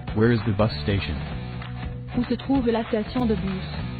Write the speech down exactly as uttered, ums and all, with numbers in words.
Where is the bus station? Où se trouve la station de bus?